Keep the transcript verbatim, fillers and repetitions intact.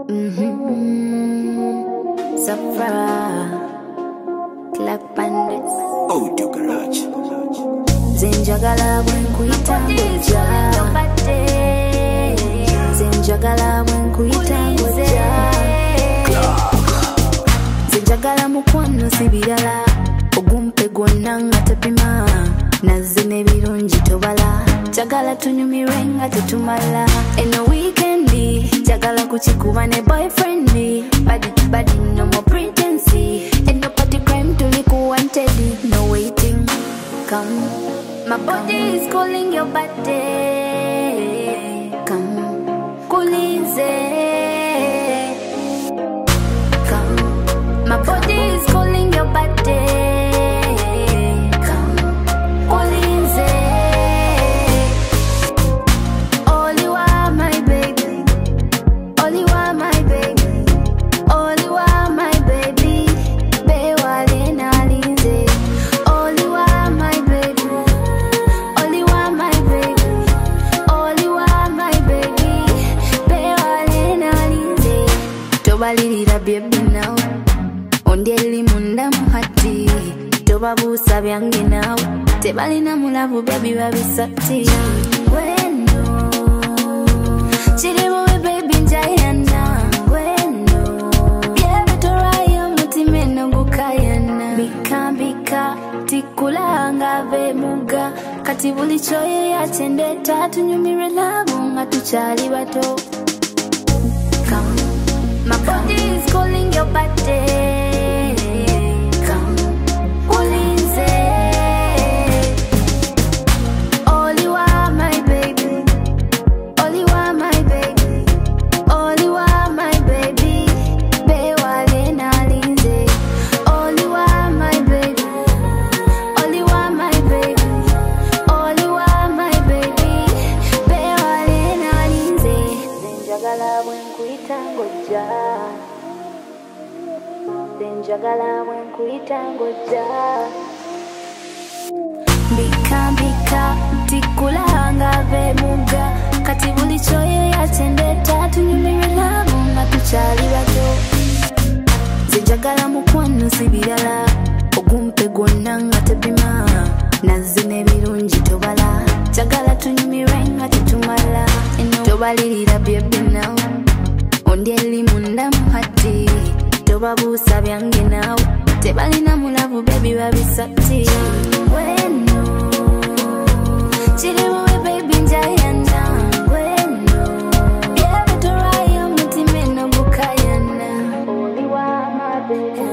Mm-hmm. Safra, Black Bandits. Oh, do garage. Zenjagala wenkuita ngoja. Zenjagala wenkuita ngoja. Zenjagala mukwano sibirala. Ogumpe gwonna nga tepima. Nazze n'ebirungi tobala. Jagala tunyumire nga tetumala. Eno weekendi jagala kuchikuba ne boyfriendi. Badi badi no more pretense. And no party crime tuliku wanted. No waiting. Come, my body is calling your body. Come, kulize. Come, my body is calling your body. Come, kulize. Oliwa, my baby. Oliwa, my baby. Oliwa, my baby. Bewale na linze. Oliwa, my baby. Oliwa, my baby. Oliwa, my baby. Bewale na linze. Tobalirira baby now. Ondeli munda muhati. Tobabusa byange now. Tebalina mulavu baby babisati. Weno chiri muwe baby njayana. Weno byebetoraya mutima eno gukayana. Bika bika tikulanga bemuga. Kati buli choye yachendeta tunyumire labu nga tuchali bato. Come, my body is calling your body. Come, kulize. Oliwa, my baby. Oliwa, my baby. Oliwa, my baby. Bewale na linze. Oliwa, my baby. Oliwa, my baby. Oliwa, my baby. Bewale na linze. Zenjagala wenkuita ngoja. Zenjagala wenkuita ngoja. Bika bika tikulanga bemuga. Kati buli choye yachendeta tunyumire labu nga tuchali bato. Zenjagala mukwano sibirala. Ogumpe gwonna nga tepima. Nazze n'ebirungi tobala. Jagala tunyumire nga tetumala. Eno tobalirira baby now. Ondeli munda muhati. Tobabusa byange now. Tebalina mulavu baby babisati. Weno chiri muwe baby njayana. Weno byebetoraya mutima eno gukayana. Oliwa, my baby.